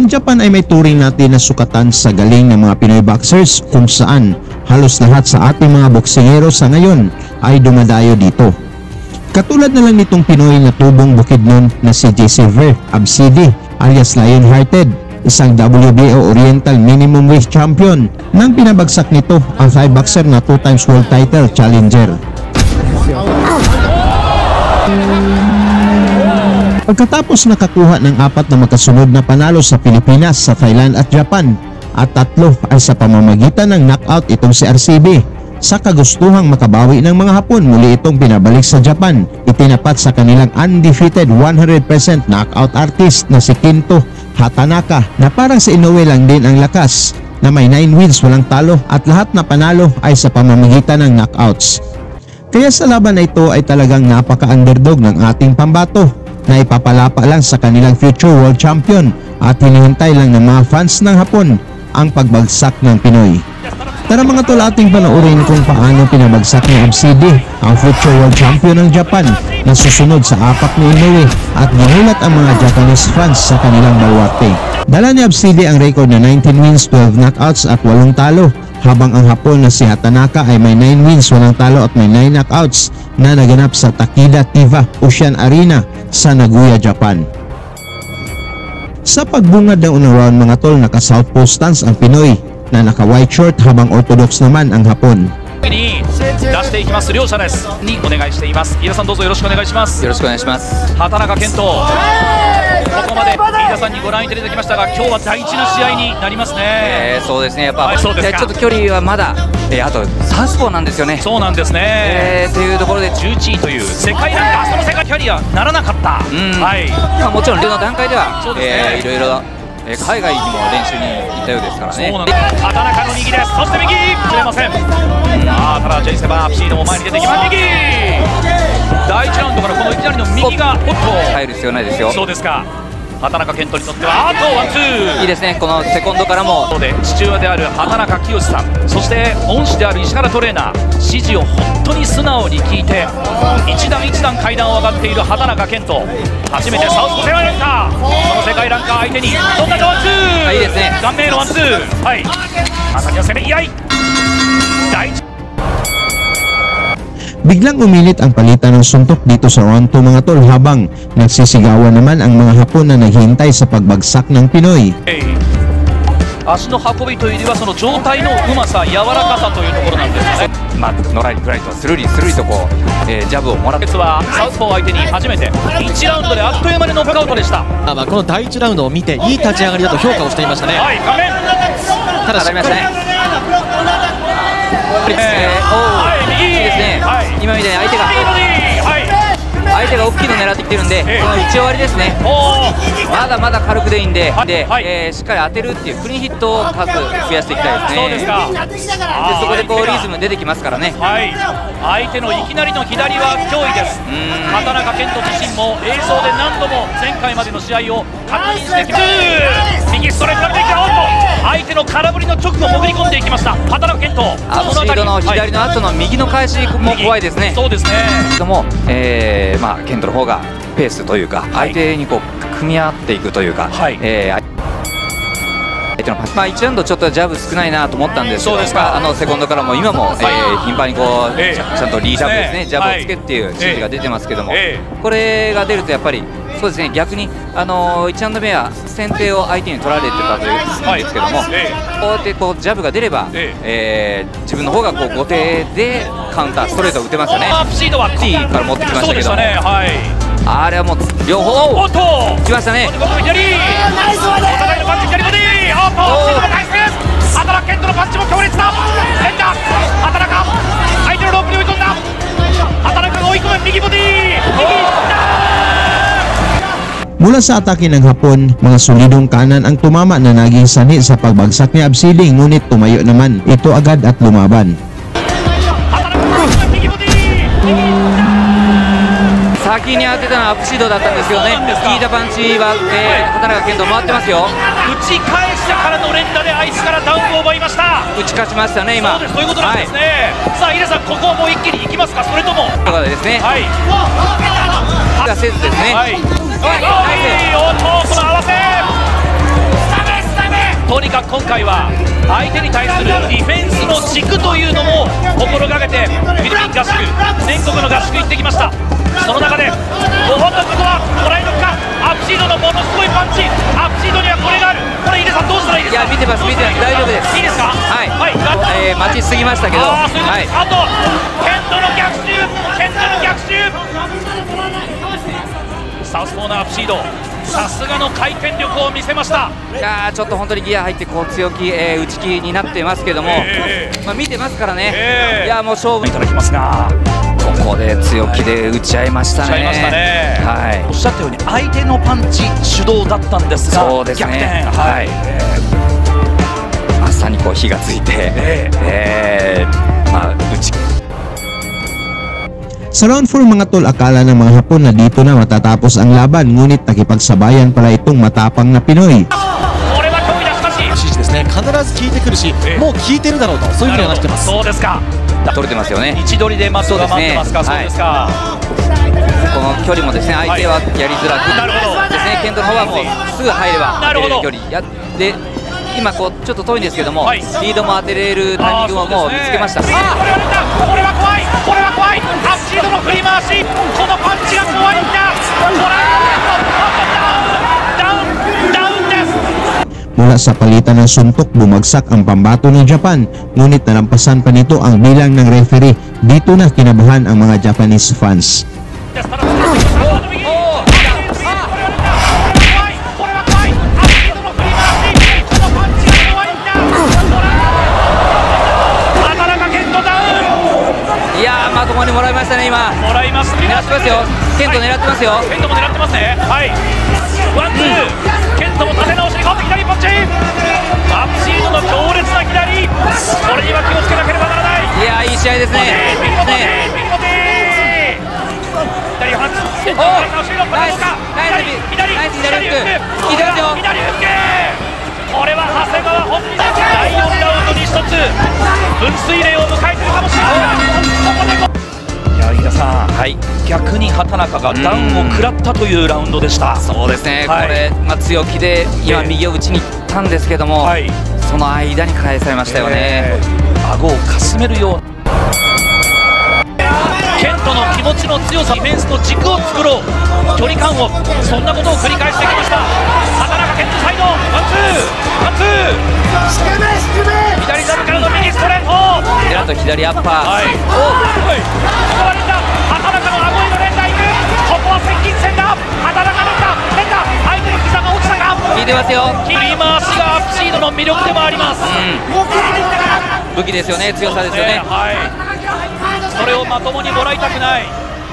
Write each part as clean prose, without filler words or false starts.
Ang Japan ay may turing natin na sukatan sa galing ng mga Pinoy boxers kung saan halos lahat sa ating mga boksingero sa ngayon ay dumadayo dito. Katulad na lang nitong Pinoy na tubong Bukidnon na si J. Silver Absidi alias Lionhearted, isang WBO Oriental Minimum Weight Champion nang pinabagsak nito ang Thai boxer na 2 times world title challenger. Pagkatapos nakakuha ng 4 na magkasunod na panalo sa Pilipinas, sa Thailand at Japan at 3 ay sa pamamagitan ng knockout itong si RCB. Sa kagustuhang makabawi ng mga Hapon, muli itong pinabalik sa Japan. Itinapat sa kanilang undefeated 100% knockout artist na si Kinto Hatanaka na parang sa Inoue lang din ang lakas na may 9 wins walang talo at lahat na panalo ay sa pamamagitan ng knockouts. Kaya sa laban na ito ay talagang napaka-underdog ng ating pambato na ipapalapa lang sa kanilang future world champion at hinihintay lang ng mga fans ng Hapon ang pagbagsak ng Pinoy. Tara mga tol, ating panoorin kung paano pinabagsak ni Absidi ang future world champion ng Japan na susunod sa apak ni Inoue at ginulat ang mga Japanese fans sa kanilang baluarte. Dala ni Absidi ang record na 19 wins, 12 knockouts at 8 talo, habang ang Hapon na si Hatanaka ay may 9 wins, walang talo at may 9 knockouts na naganap sa Takeda Tiva Ocean Arena sa Nagoya, Japan. Sa pagbungad ng unang round mga tol, naka-southpaw stance ang Pinoy na naka-white short habang orthodox naman ang Hapon. 出していきます両者ですにお願いしています。飯田さんどうぞよろしくお願いします。 よろしくお願いします。 畑中健人、ここまで飯田さんにご覧いただきましたが、今日は大事な試合になりますね。 そうですね、やっぱ、 そうですか。 ちょっと距離はまだ、あとサウスポーなんですよね。 そうなんですね。 というところで 11位という世界ランク、その世界キャリアならなかった。はい。 まあもちろん両の段階では、 そうですね、 いろいろ海外にも練習に行ったようですからね。 そうなんです。畑中の右です。そして右切れません。ただジェイセバーアプシードも前に出てきます。右第1ラウンドからこのいきなりの右がおっと入る必要ないですよ。 そうですか。畑中健人にとってはあとワンツーいいですね。このセコンドからも父親である畑中清さん、そして恩師である石原トレーナー、指示を本当に素直に聞いて一段一段階段を上がっている畑中健人、初めてサウスポー世界ランカー、その世界ランカー相手にどんなワンツー、 いいですね、 顔面のワンツー、はい、まさには攻め居合い。第一 Biglang umilit ang palitan ng suntok dito sa round 2 mga tol habang nagsisigawan naman ang mga Hapon na naghihintay sa pagbagsak ng Pinoy. 足の運びというよりはその状態のうまさ、柔らかさというところなんですね。 まあのらりくらりとスルリスルリとこう、ジャブをもらって、 実はサウスポー相手に初めて1ラウンドであっという間にノックアウトでした。 この第1ラウンドを見ていい立ち上がりだと評価をしていましたね。 はい、画面ただしっかりいいですね、今みたいに相手が大きいの狙ってきてるんで、この打ち終わりですね、まだまだ軽くでいいんで、しっかり当てるっていうクリーンヒットを数増やしていきたいですね。 そうですか。 でそこでこうリズム出てきますからね。 相手のいきなりの左は脅威です。畑中健人自身も映像で何度も前回までの試合を確認してきます。右ストレートからできた。おっと相手の空振りの直後潜り込んでいきました畑中健人。 アプシードの左の後の右の返しも怖いですね。 そうですね。 でもケントの方がペースというか、相手にこう組み合っていくというか、相手のパス、1ラウンドちょっとジャブ少ないなと思ったんですけど、セコンドからも今も頻繁にこうちゃんとリージャブですね、ジャブをつけっていう指示が出てますけども、これが出るとやっぱりそうですね、逆に1ラウンド目は先手を相手に取られてたというんですけども、こうやってこうジャブが出れば自分の方がこう後手でカウンターストレートを打てますよね。T から持ってきましたけども、あれはもう両方きましたね。 お互いのパンチ左ボディー、畑中健人のパンチも強烈だ。連打畑中、相手のロープに追い込んだ畑中が追い込む右ボディー、 Mula sa atake ng Hapon, mga solidong kanan ang tumama na naging sanhi sa pagbagsak ni Absidi, ngunit tumayo naman ito agad at lumaban. 先に当てたのはアップシードだったんですけどね、効いたパンチは畑中健人回ってますよ。 打ち返したからの連打で相手からダウンを奪いました。 打ち勝ちましたね今。 そういうことなんですね。さあ井出さん、ここはもう一気にいきますか、それともとかですね、がせずですね、 おっとこの合わせとにかく今回は相手に対するディフェンスの軸というのも心がけてフィリピン合宿、全国の合宿行ってきました。その中で5本のことはもらいのか、アップシードのものすごいパンチ、アップシードにはこれがある。これ井出さんどうしたらいいですか？ いや見てます、見てます、大丈夫です。 いいですか？ はい、 はい、 待ちすぎましたけど、 あとケントの逆襲、ケントの逆襲、サウスポーのアップシード、さすがの回転力を見せました。 いやちょっと本当にギア入ってこう強気、内気になってますけども、まあ、見てますからね、いやもう勝負いただきますが、 ここで強気で打ち合いましたね。はい、 おっしゃったように相手のパンチ主導だったんですが、 そうですね、 逆転、はい、 朝にこう火がついて、まあ打ち Sa round 4 mga tol, akala ng mga Hapon na dito na matatapos ang laban, ngunit nakipagsabayan pala itong matapang na Pinoy. 指示ですね、必ず効いてくるし、もう効いてるだろうと、そういうふうに話してます。 そうですか。 取れてますよね。 位置取りでマスが待ってますか。そうですか。 この距離もですね、相手はやりづらくですね、ケントの方はもうすぐ入れば当てれる距離やで、今こうちょっと遠いんですけども、リードも当てれるタイミングをもう見つけました。 これは怖い、これは怖い、アップシードの振り回し、このパンチが怖いんだ。 Mula sa palitan ng suntok, bumagsak ang pambato ng Japan, ngunit nalampasan pa nito ang bilang ng referee. Dito na kinabahan ang mga Japanese fans. まともにもらいましたね、今。 もらいます。 狙ってますよ。ケント狙ってますよ。 ケントも狙ってますね。はい。ワンツー。ケントも立て直しに変わって左パンチ。アップシードの強烈な左。これには気をつけなければならない。 いやいい試合ですね。 左パンチ。ケントの直しのパンチか。左フック。 いきますよ。 左フック。これは長谷川本人。第4ラウンドに一つ分水嶺を迎えているかもしれない。いや、飯田さん、はい、逆に畑中がダウンを食らったというラウンドでした。 そうですね、はい、これ、強気で今右を打ちにいったんですけども、はい、その間に返されましたよね。 顎をかすめるようケントの気持ちの強さ、ディフェンスの軸を作ろう、距離感を、そんなことを繰り返してきました。畑中ケントサイド、ワンツーワンツー、左サブからの右ストレート、 あと左アッパー、 はい、畑中の顎への連打いく、ここは接近戦だ、畑中連打、相手の膝が落ちたか、 効いてますよ、 切り回しがアップシードの魅力でもあります、 武器ですよね、強さですよね、 はい、それをまともにもらいたくない。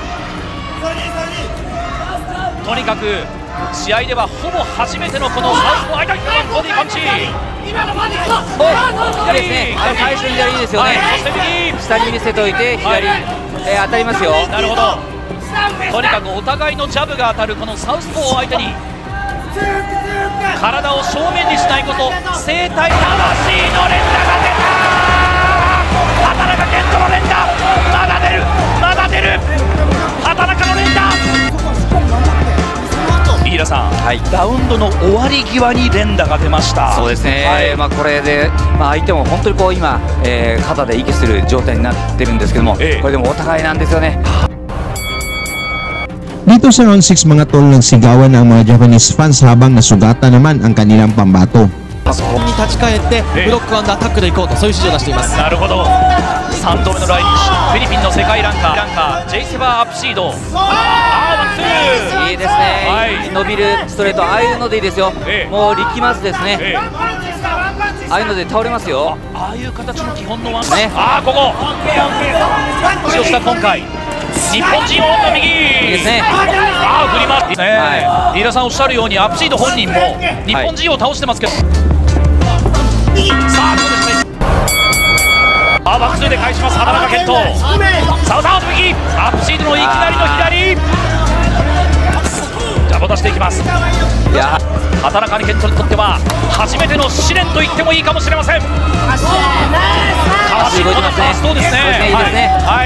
とにかく試合ではほぼ初めてのこのサウスポー相手にボディパンチ、 左ですね、最初左いいですよね、下に見せといて左、当たりますよ。 なるほど、とにかくお互いのジャブが当たるこのサウスポーを相手に体を正面にしないこと、生体魂の連打が出た、畑中健人の連打、まだ出るまだ出る、畑中の連打、飯田さん、はい、ラウンドの終わり際に連打が出ました。 そうですね、はい、これで、相手も本当にこう今、肩で息する状態になってるんですけども、これでもお互いなんですよね。 Dito sa round 6 mga tol, nagsigawan ang mga Japanese fans habang nasugatan naman ang kanilang pambato. に立ち返ってブロックアンダータックでいこうと、そういう指示を出しています。 なるほど、3度目の来日、フィリピンの世界ランカージェイセバーアップシード、ワンツー、 いいですね、はい、伸びるストレート、ああいうのでいいですよ、もう力まずですね、ああいうので倒れますよ、 ああいう形の基本のワンね、ここ使用した今回日本人王の右、いいですね、 振り回ってね、はい、飯田さんおっしゃるようにアップシード本人も日本人を倒してますけど、さあここですね、バックスで返します畑中健人、さあ右アップシードのいきなりの左、ジャブを出していきます。いや畑中健人にとっては初めての試練と言ってもいいかもしれません。かわしこのファーストですね。はい、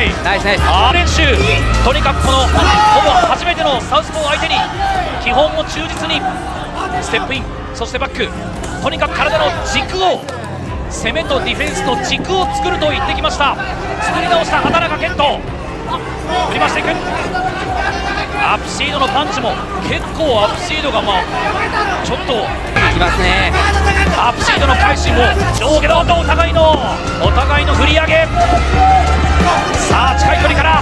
ナイスナイス。 練習、とにかくこのほぼ初めてのサウスポー相手に基本を忠実にステップイン、そしてバック、とにかく体の軸を、攻めとディフェンスの軸を作ると言ってきました。作り直した畑中健人、振り回していく。アップシードのパンチも結構アップシードがちょっときますね。 アップシードの返しも上下のお互いの振り上げ、さあ近い距離から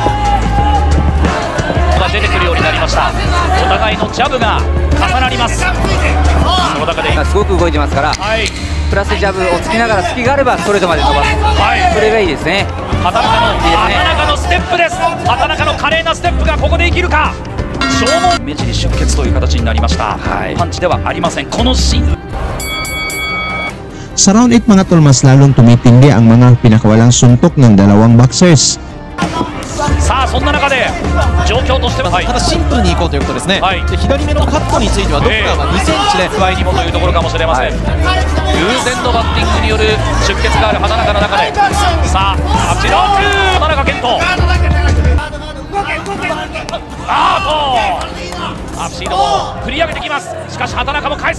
が出てくるようになりました。お互いのジャブが重なります。その中ですごく動いてますから、プラスジャブをつきながら隙があればストレートまで伸ばす、それがいいですね。 畑中のステップです。畑中の華麗なステップがここで生きるか。消耗目尻出血という形になりました、パンチではありません。このシーン Sa round 8 mga tol, mas lalong tumitindi ang mga pinakawalang suntok ng dalawang boxers. さあそんな中で状況としては、 ただシンプルにいこうということですね。で左目のカットについてはドッカーは2センチで不合にもというところかもしれません。偶然のバッティングによる出血がある畑中の中で、さあアップシード畑中健人、アップシードも振り上げてきます。しかし畑中も返す。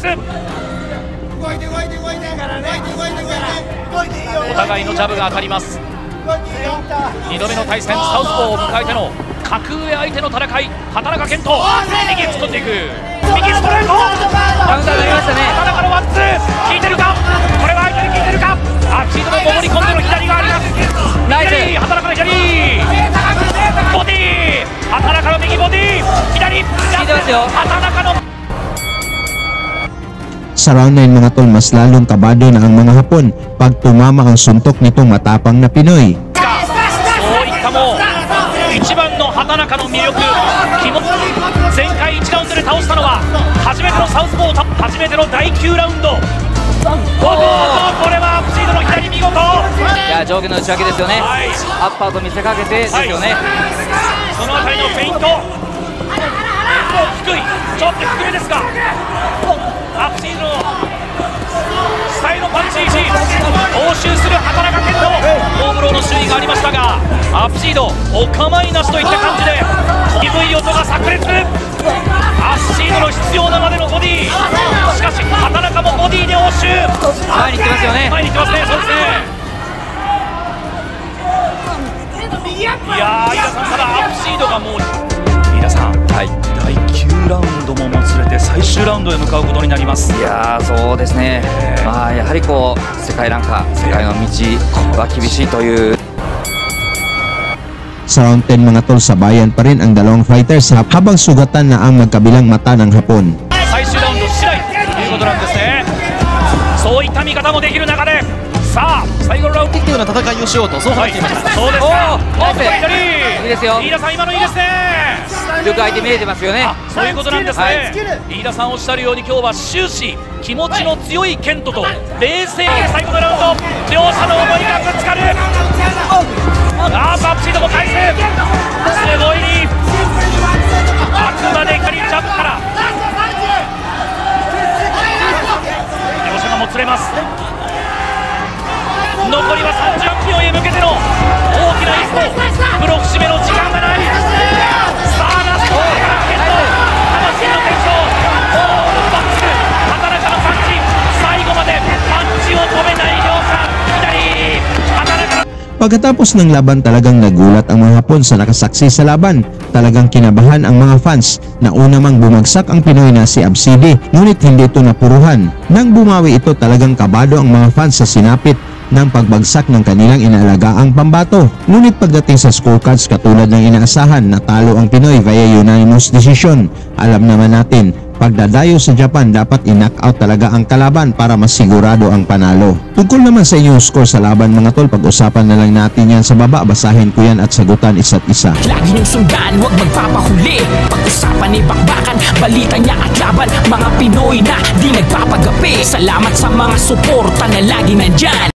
お互いのジャブが当たります。2度目の対戦、サウスポーを迎えての格上相手の戦い、畑中健人、右へ突っ込んでいく、右ストレート、 カウンターになりましたね。 畑中のワンツー、効いてるか、これは相手に効いてるか、アップシードも潜り込んでの左があります。 ナイス、 左、畑中の左、ボディー、畑中の右ボディー、左、 効いてますよ。 畑中の Sa round 9 mga tol, mas lalong kabado na ang mga Hapon pag tumama ang suntok nitong matapang na Pinoy. そういったもう一番の畑中の魅力、前回1ラウンドで倒したのは初めてのサウスポー、初めての第9ラウンド。これはアップシードの左見事。 いや上下の内訳ですよね。アッパーと見せかけてですよね。 そのあたりのフェイント、低い、ちょっと低めですが、アップシードの下へのパンチ、応酬する畑中健人、大ブローの周囲がありましたが、アップシードお構いなしといった感じで鈍い音が炸裂。アップシードの必要なまでのボディ、しかし畑中もボディで応酬、 前に行ってますよね。 前に行ってますね。そうですね。いやー、飯田さん、ただアップシードがもう、飯田さん、第9ラウンドももつれて最終ラウンドへ向かうことになります。 いやーそうですね、やはりこう世界ランカー、世界の道は厳しいという。 Sa round 10 mga tol, sabayan pa rin ang dalawang fighters habang sugatan na ang magkabilang mata ng Hapon. 最終ラウンド次第ということなんですね。そういった見方もできる中で、さあ最後のラウンド的な戦いをしようとそう話していました。 そうですか。 いいですよ。 飯田さん、今のいいですね。 よく相手見えてますよね。 そういうことなんですね。飯田さんおっしゃるように、今日は終始気持ちの強い健人と冷静に最後のラウンド、両者の思いがぶつかる。アップシードも返す。すごい、あくまで仮ジャブから両者がもつれます。残りは30秒へ向けての大きな一歩、ブロック締めの時間がない。さあラストから健人、魂のテンション、オールバック、畑中のパンチ、最後までパンチを止めない両者、左、畑中の Pagkatapos ng laban, talagang nagulat ang mga Hapon sa nakasaksi sa laban. Talagang kinabahan ang mga fans na una mang bumagsak ang Pinoy na si Absidi, ngunit hindi ito napuruhan. Nang bumawi ito, talagang kabado ang mga fans sa sinapit ng pagbagsak ng kanilang inaalagaang pambato. Ngunit pagdating sa scorecards, katulad ng inaasahan, natalo ang Pinoy via unanimous decision. Alam naman natin, pagdadayo sa Japan, dapat i-knockout talaga ang kalaban para masigurado ang panalo. Tungkol naman sa inyong score sa laban mga tol, pag-usapan na lang natin yan sa baba. Basahin ko yan at sagutan isa't isa. Lagi niyong sundan, huwag magpapahuli. Pag-usapan ni bakbakan, balita niya at laban. Mga Pinoy na di nagpapagapi. Salamat sa mga suporta na lagi nandyan.